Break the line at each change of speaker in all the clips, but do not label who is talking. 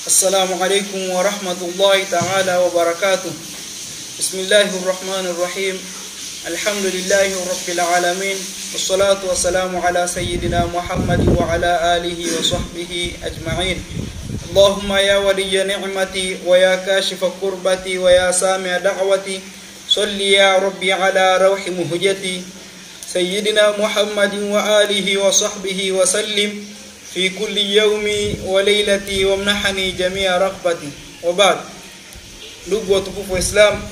Assalamu alaikum wa rahmatullahi ta'ala wa barakatuh. Bismillahir rahmanir rahim. Alhamdulillahi rabbil alamin. Wassalatu wassalamu ala sayyidina Muhammad wa ala alihi wa sahbihi ajma'in. Allahumma ya waliya ni'mati wa ya kashifa kurbati wa ya sami'a da'wati, salli ya rabbi ala rawhi muhjati sayyidina Muhammadin wa alihi wa sahbihi wa sallim fi kulli yawmi wa laylati wa mnahani jami'a raghbati. Wa ba'd. Ndugu watukufu wa Islam,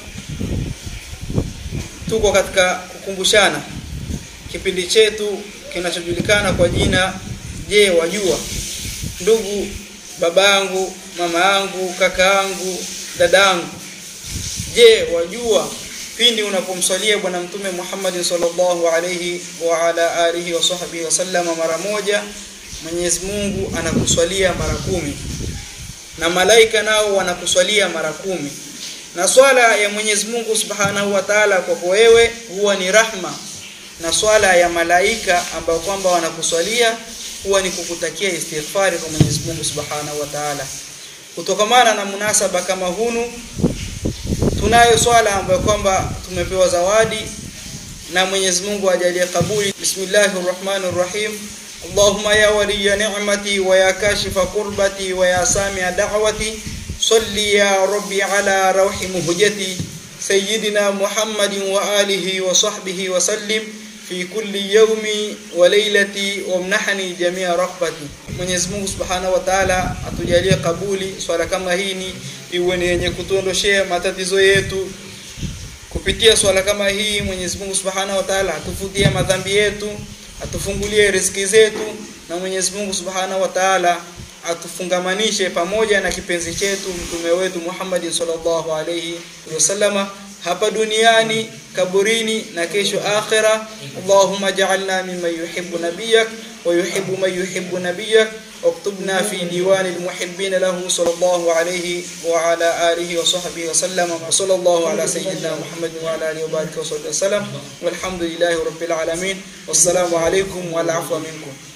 tuko katika kukumbushana kipindi chetu kinachojulikana kwa jina Je wajua? Ndugu, babangu, mama yangu, kaka yangu, dadangu, je wajua pindi unapomswalia bwana mtume Muhammad sallallahu alayhi wa ala alihi wa sahbihi wasallam mara moja, Mwenyezi Mungu anakuswalia mara 10 na malaika nao wanakuswalia mara 10. Na swala ya Mwenyezi Mungu Subhanahu wa Ta'ala kwako wewe huwa ni rahma, na swala ya malaika ambao kwamba wanakuswalia huwa ni kukutakia istighfari kwa Mwenyezi Mungu Subhanahu wa Ta'ala. Kutokamana na munasaba kama hunu, tunayo swala ambayo kwamba tumepewa zawadi na Mwenyezi Mungu ajalie kabuli. Bismillahir rahmanir rahim. Allahumma ya waliya ni'mati wa ya kashifa kurbati wa ya sami'a da'wati, salli ya rabbi ala rawhi muhjati sayyidina Muhammadin wa alihi wa sahbihi wa sallim fi kulli yawmi wa laylati wa mnahani jami'a raghbati. Mwenyezi Mungu Subhanahu wa Ta'ala atujalie kabuli swala kama hii, iwe ni yenye kutuondoshea matatizo yetu. Kupitia swala kama hii Mwenyezi Mungu Subhanahu wa Ta'ala atufutie madhambi yetu, atufungulie riziki zetu, na Mwenyezi Mungu Subhanahu wa Ta'ala atufungamanishe pamoja na kipenzi chetu mtume wetu Muhammad sallallahu alayhi wasallam hapa duniani, kaburini na kesho akhira. Allahumma ja'alna mimman yuhibbu nabiyyak wa yuhibbu man yuhibbu nabiyyak, واكتبنا في ديوان المحبين له صلى الله عليه وعلى آله وصحبه وسلم. وصلى الله على سيدنا محمد وعلى آله وبارك وسلم. والحمد لله رب العالمين. والسلام عليكم والعفو منكم.